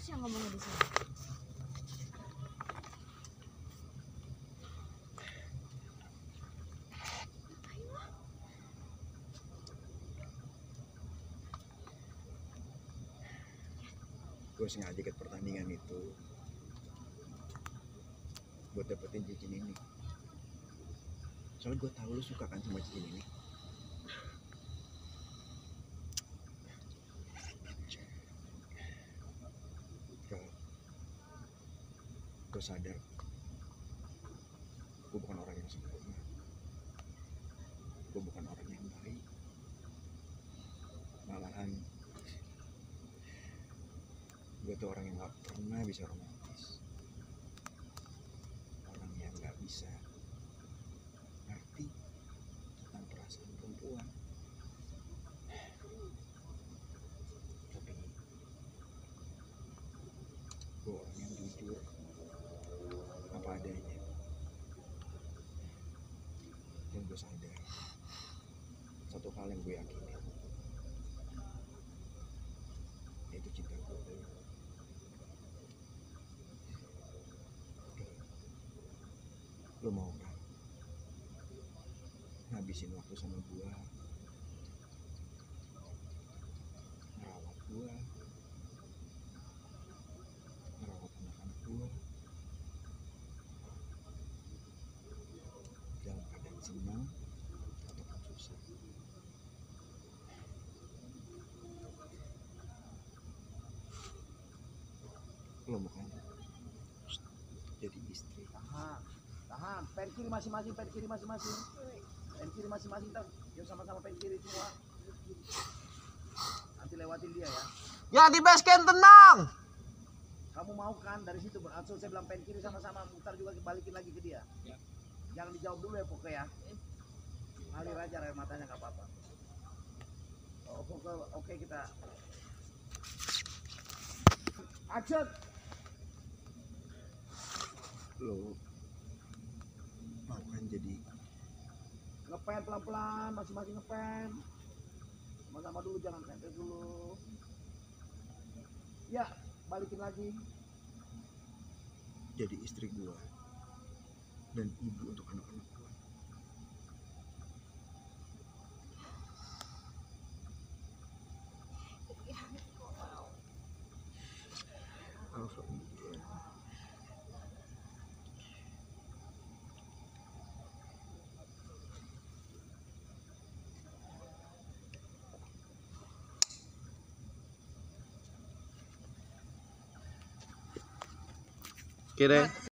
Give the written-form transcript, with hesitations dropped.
yang ngomongnya di sini. Gue sengaja ikut pertandingan itu buat dapetin cincin ini. Soalnya gue tahu lu suka kan sama cincin ini. Gue sadar gue bukan orang yang sempurna, gue bukan orang yang baik, malahan gue tuh orang yang gak pernah bisa romantis, orang yang gak bisa ngerti tentang perasaan perempuan. Tapi gue orang yang jujur apa adanya, dan gue sadar satu hal yang gue yakini, yaitu cinta gue ke lu. Lu mau kan ngabisin waktu sama gue, ngerawat gue, ngerawat anak-anak gue dalam keadaan senang ataupun susah. Lo mau kan jadi istri? Tahan, pen kiri masing-masing, pen kiri masing-masing, yuk sama-sama pen kiri semua. Nanti lewatin dia ya. Ya di base camp tenang. Kamu mau kan dari situ beransur saya bilang pen kiri sama-sama, mutar juga balikin lagi ke dia. Ya. Jangan dijawab dulu ya pokoknya ya. Ngalir aja air matanya nggak apa-apa. Oke kita. Acet. Lo mau kan jadi Ngepen pelan-pelan, masing-masing ngepen. Sama-sama dulu, jangan ngepen dulu. Ya, balikin lagi. jadi istri gue dan ibu untuk anak-anak gue. Kira